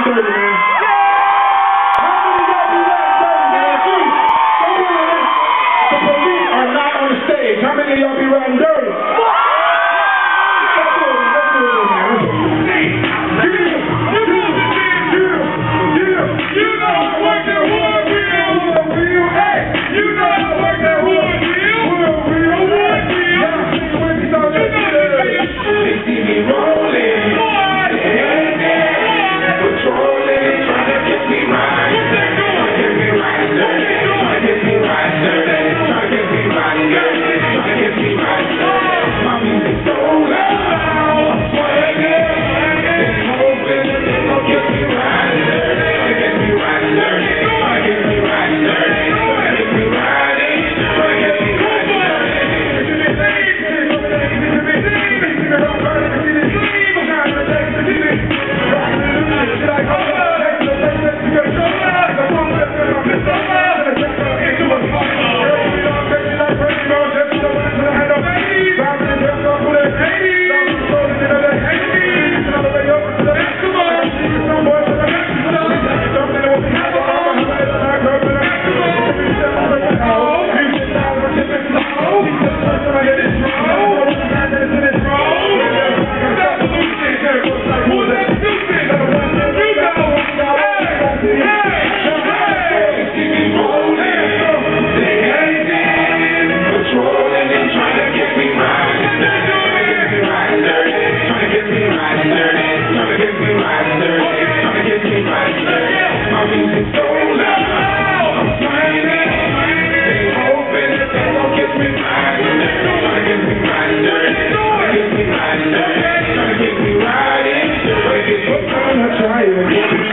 dirty, man. How many of y'all be riding dirty, man? See, the police are not on the stage. How many of y'all be riding dirty? Let's do it, man. You know I work that wood wheel. Hey, you know I work that wood wheel. They see me rolling, patrolling, trying to get me right, trying to get me right, trying to get me right, trying to get me right, trying to get me right. My music's so loud, I'm swinging, they're hoping that they gon' get me right, trying to get me right, trying to get me right, trying to get me right, trying to get me right. My music's so loud, I'm swinging, they hoping that they gon' get me right, trying to get me right, trying to get me right, trying to get me right, trying to get me right.